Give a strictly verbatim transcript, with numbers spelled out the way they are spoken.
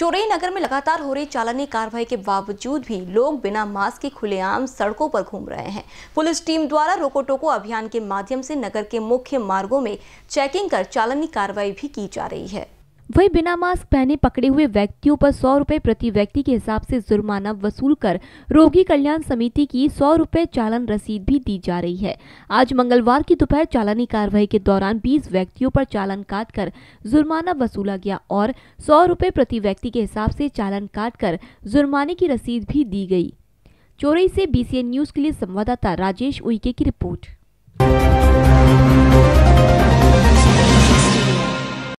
चौरई नगर में लगातार हो रही चालानी कार्रवाई के बावजूद भी लोग बिना मास्क के खुलेआम सड़कों पर घूम रहे हैं। पुलिस टीम द्वारा रोको टोको अभियान के माध्यम से नगर के मुख्य मार्गों में चेकिंग कर चालानी कार्रवाई भी की जा रही है। वही बिना मास्क पहने पकड़े हुए व्यक्तियों पर सौ रुपए प्रति व्यक्ति के हिसाब से जुर्माना वसूल कर रोगी कल्याण समिति की सौ रुपए चालान रसीद भी दी जा रही है। आज मंगलवार की दोपहर चालानी कार्रवाई के दौरान बीस व्यक्तियों पर चालान काट कर जुर्माना वसूला गया और सौ रुपए प्रति व्यक्ति के हिसाब से चालान काट कर जुर्माने की रसीद भी दी गई। चौरई से बीसीएन न्यूज के लिए संवाददाता राजेश उइके की रिपोर्ट।